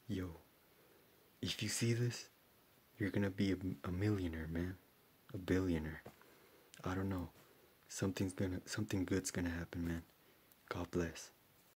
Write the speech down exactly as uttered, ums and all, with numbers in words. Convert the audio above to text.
Yo, if you see this, you're gonna be a, a millionaire, man. A billionaire. I don't know. Something's gonna, something good's gonna happen, man. God bless.